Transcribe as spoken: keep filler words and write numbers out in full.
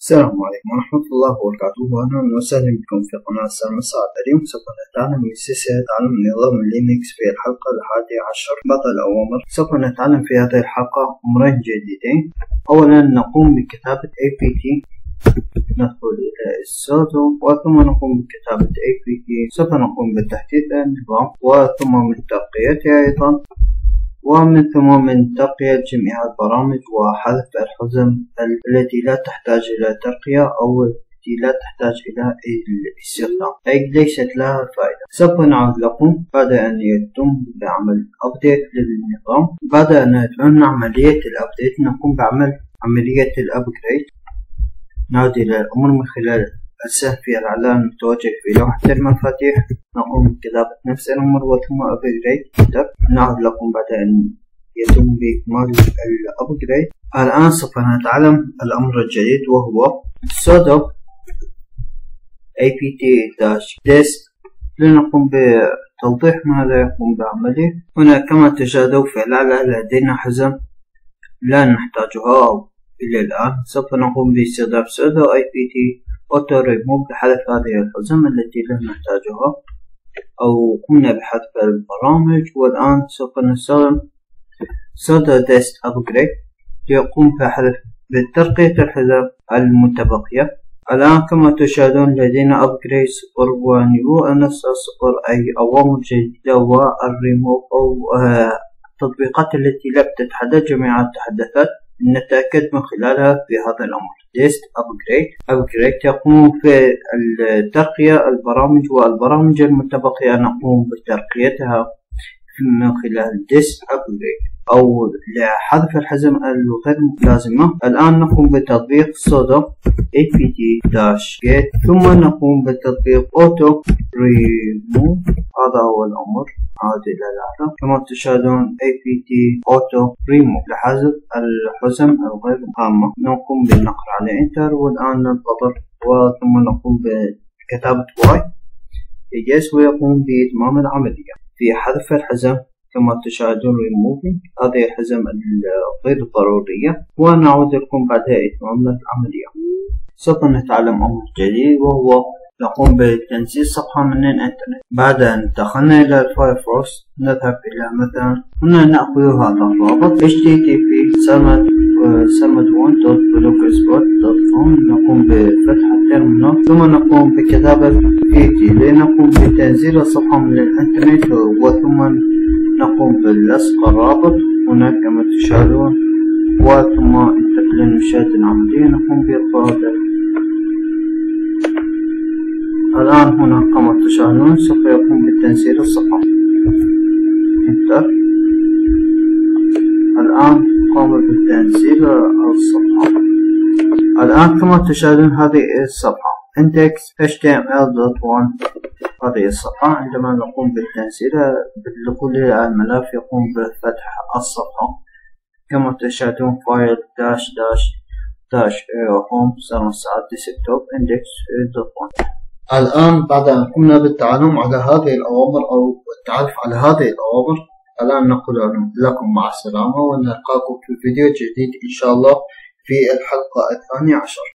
السلام عليكم ورحمة الله وبركاته، وأهلا وسهلا بكم في قناة سامي صاد. اليوم سوف نتعلم من سلسلة تعلم نظام لينكس في الحلقة الحادية عشر. بعض الأوامر سوف نتعلم في هذه الحلقة أمرين جديدين. أولا نقوم بكتابة apt، ندخل إلى السودو وثم نقوم بكتابة apt. سوف نقوم بتحديد النظام وثم من ترقيته أيضا، ومن ثم من ترقية جميع البرامج وحذف الحزم التي لا تحتاج إلى ترقية أو التي لا تحتاج إلى الاستخدام، أي ليست لها فائدة. سوف نعود لكم بعد أن يتم بعمل أبديت للنظام. بعد أن يتم عملية الأبديت نقوم بعمل عملية الأبجريد. نعود إلى الأمر من خلال السهم في الإعلان المتوجه في لوحة المفاتيح، نقوم بكتابة نفس الأمر وثم أبجريد. نعود لكم بعد أن يتم بإكمال الأبجريد. الآن سوف نتعلم الأمر الجديد وهو sudo apt-dist. لنقوم بتوضيح ماذا يقوم بعمله. هنا كما تشاهدون في الأعلى لدينا حزم لا نحتاجها إلى الآن. سوف نقوم باستخدام sudo apt auto remove بحذف هذه الحزم التي لا نحتاجها، أو قمنا بحذف البرامج. والآن سوف نستخدم sudo dist upgrade ليقوم بحذف بترقية الحزم المتبقية. الآن كما تشاهدون لدينا upgrade صفر ونيو نفس صفر، أي أوامر جديدة والريموف أو التطبيقات التي لا تتحدث جميع التحديثات نتأكد من خلالها في هذا الأمر. dist upgrade upgrade يقوم في الترقية البرامج، والبرامج المتبقية نقوم بترقيتها من خلال dist upgrade أو لحذف الحزم الغير لازمة. الآن نقوم بتطبيق sudo apt-get ثم نقوم بتطبيق auto remove. هذا هو الأمر. عاد إلى الأعلى كما تشاهدون apt auto remove لحذف الحزم الغير هامة. نقوم بالنقر على انتر والآن ننتظر، وثم نقوم بكتابة y yes ويقوم بإتمام العملية في حذف الحزم كما تشاهدون removing هذه الحزم الغير ضرورية. ونعود لكم بعد إتمام العملية. سوف نتعلم أمر جديد وهو نقوم بتنزيل صفحة من الإنترنت. بعد أن دخلنا إلى الفايرفوكس نذهب إلى مثلا هنا نأخذ هذا الرابط إتش تي تي بي سلمد ون دوت بلوكسبوت دوت كوم. نقوم بفتح التيرمينال ثم نقوم بكتابة بي لنقوم بتنزيل الصفحة من الإنترنت، وثم نقوم بلصق الرابط هنا كما تشاهدون، وثم انتقل للمشاهدة العملية نقوم بإرفاق. الآن هنا كما تشاهدون سوف يقوم بتنزيل الصفحة. انتر. الآن قام بتنزيل الصفحة. الآن كما تشاهدون هذه الصفحة index إتش تي إم إل دوت ون. هذه الصفحة عندما نقوم بالتنزيل بالدخول إلى الملف يقوم بفتح الصفحة كما تشاهدون فايل داش داش داش هوم سمسات ديسكتوب index دوت ون. الآن بعد أن قمنا بالتعلم على هذه الأوامر أو التعرف على هذه الأوامر، الآن نقول لكم مع السلامة ونلقاكم في فيديو جديد إن شاء الله في الحلقة الثانية عشر.